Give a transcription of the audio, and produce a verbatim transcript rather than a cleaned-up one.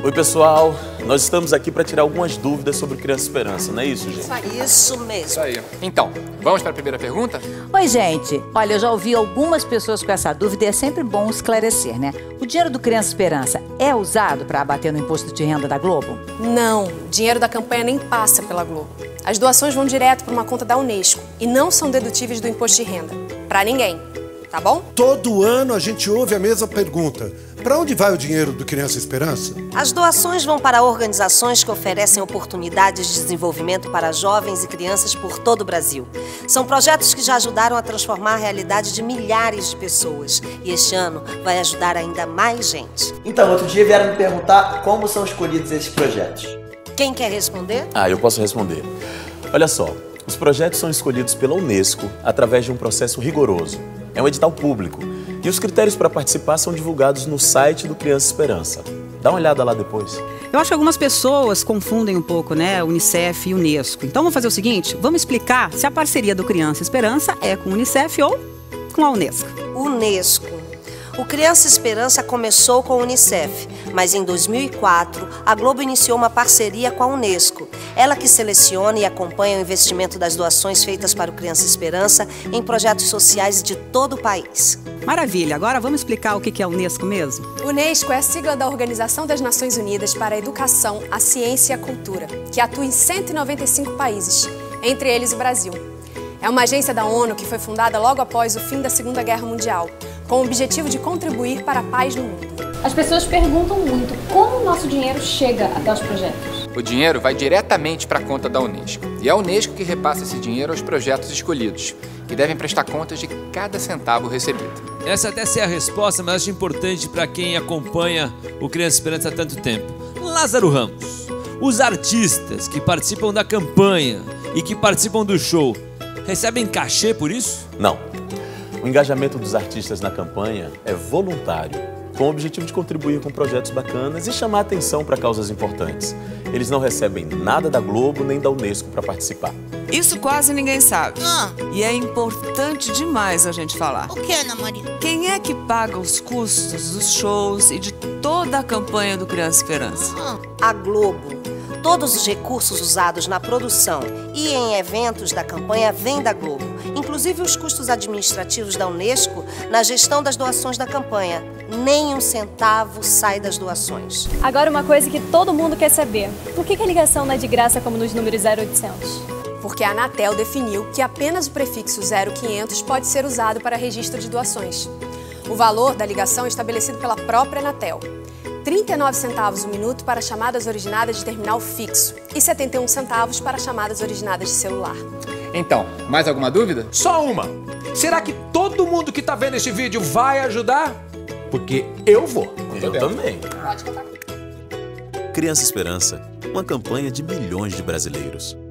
Oi, pessoal. Nós estamos aqui para tirar algumas dúvidas sobre Criança Esperança, não é isso, gente? Isso mesmo. Isso aí. Então, vamos para a primeira pergunta? Oi, gente. Olha, eu já ouvi algumas pessoas com essa dúvida e é sempre bom esclarecer, né? O dinheiro do Criança Esperança é usado para abater no imposto de renda da Globo? Não, o dinheiro da campanha nem passa pela Globo. As doações vão direto para uma conta da Unesco e não são dedutíveis do imposto de renda. Para ninguém, tá bom? Todo ano a gente ouve a mesma pergunta. Para onde vai o dinheiro do Criança Esperança? As doações vão para organizações que oferecem oportunidades de desenvolvimento para jovens e crianças por todo o Brasil. São projetos que já ajudaram a transformar a realidade de milhares de pessoas. E este ano vai ajudar ainda mais gente. Então, outro dia vieram me perguntar como são escolhidos esses projetos. Quem quer responder? Ah, eu posso responder. Olha só, os projetos são escolhidos pela Unesco através de um processo rigoroso. É um edital público. E os critérios para participar são divulgados no site do Criança Esperança. Dá uma olhada lá depois. Eu acho que algumas pessoas confundem um pouco, né, Unicef e Unesco. Então vamos fazer o seguinte, vamos explicar se a parceria do Criança Esperança é com o Unicef ou com a Unesco. Unesco. O Criança Esperança começou com a Unicef, mas em dois mil e quatro a Globo iniciou uma parceria com a Unesco. Ela que seleciona e acompanha o investimento das doações feitas para o Criança Esperança em projetos sociais de todo o país. Maravilha, agora vamos explicar o que é a Unesco mesmo? Unesco é a sigla da Organização das Nações Unidas para a Educação, a Ciência e a Cultura, que atua em cento e noventa e cinco países, entre eles o Brasil. É uma agência da ONU que foi fundada logo após o fim da Segunda Guerra Mundial, com o objetivo de contribuir para a paz no mundo. As pessoas perguntam muito como o nosso dinheiro chega até os projetos. O dinheiro vai diretamente para a conta da Unesco. E é a Unesco que repassa esse dinheiro aos projetos escolhidos, que devem prestar contas de cada centavo recebido. Essa até ser a resposta, mas acho importante para quem acompanha o Criança Esperança há tanto tempo. Lázaro Ramos, os artistas que participam da campanha e que participam do show, recebem cachê por isso? Não. O engajamento dos artistas na campanha é voluntário, com o objetivo de contribuir com projetos bacanas e chamar atenção para causas importantes. Eles não recebem nada da Globo nem da Unesco para participar. Isso quase ninguém sabe. Ah. E é importante demais a gente falar. O que, Ana Maria? Quem é que paga os custos dos shows e de toda a campanha do Criança Esperança? Ah. A Globo. Todos os recursos usados na produção e em eventos da campanha vêm da Globo, inclusive os custos administrativos da Unesco na gestão das doações da campanha. Nem um centavo sai das doações. Agora uma coisa que todo mundo quer saber. Por que a ligação não é de graça como nos números zero oitocentos? Porque a Anatel definiu que apenas o prefixo zero quinhentos pode ser usado para registro de doações. O valor da ligação é estabelecido pela própria Anatel. trinta e nove centavos o minuto para chamadas originadas de terminal fixo e setenta e um centavos para chamadas originadas de celular. Então, mais alguma dúvida? Só uma! Será que todo mundo que tá vendo esse vídeo vai ajudar? Porque eu vou. Eu também. Pode contar. Criança Esperança, uma campanha de milhões de brasileiros.